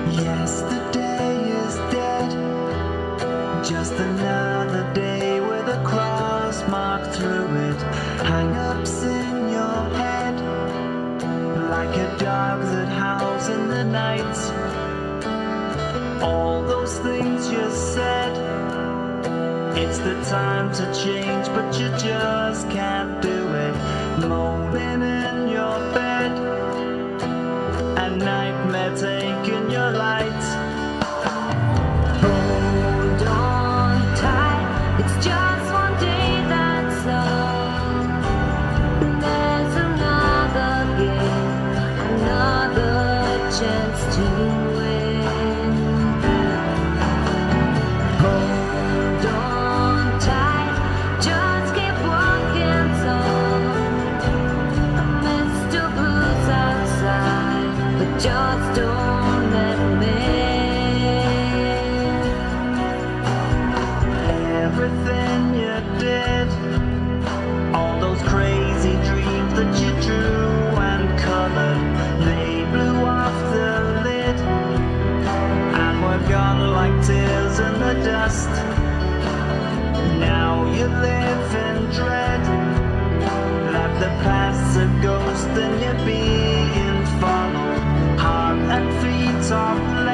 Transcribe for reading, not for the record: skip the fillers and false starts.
Yesterday is dead, just another day with a cross marked through it. Hang-ups in your head, like a dog that howls in the night. All those things you said, it's the time to change, but you just can't do it. Moaning in your bed, a nightmare taking your light. Hold on tight, it's just one day, that's all. There's another game, another chance to win. Hold on tight, just keep walking tall. Mr. Blues outside, but just don't let him in. Everything you did, all those crazy dreams that you drew and colored, they blew off the lid and were gone like tears in the dust. Now you live in dread, like the past's a ghost and you're being followed. Heart and feet are